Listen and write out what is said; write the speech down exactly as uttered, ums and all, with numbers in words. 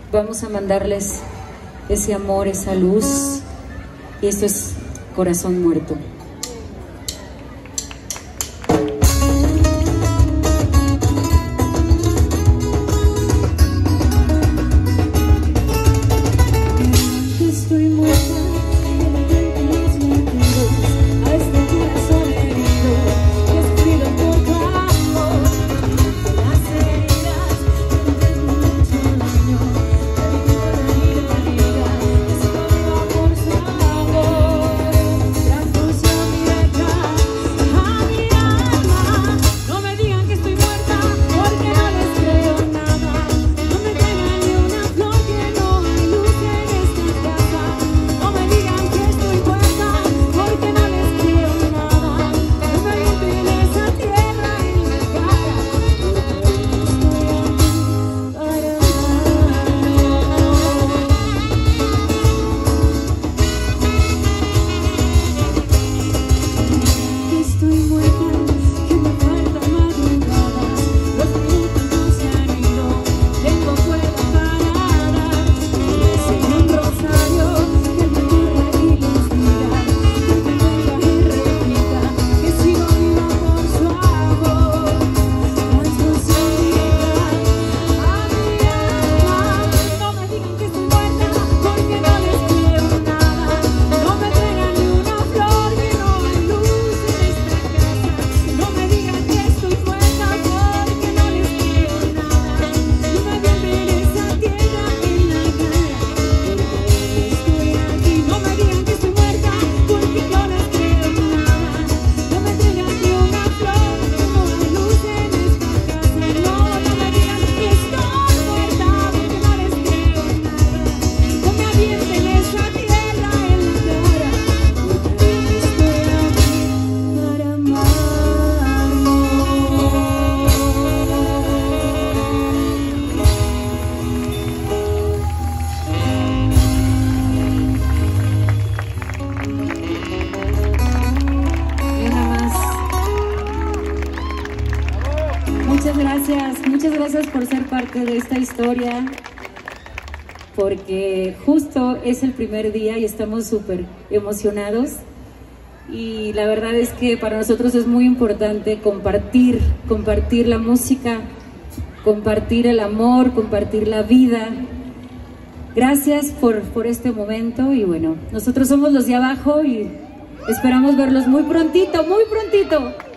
vamos a mandarles ese amor, esa luz, y esto es Corazón Muerto. Muchas gracias, muchas gracias por ser parte de esta historia, porque justo es el primer día y estamos súper emocionados, y la verdad es que para nosotros es muy importante compartir, compartir la música, compartir el amor, compartir la vida. Gracias por, por este momento, y bueno, nosotros somos los de abajo y esperamos verlos muy prontito, muy prontito.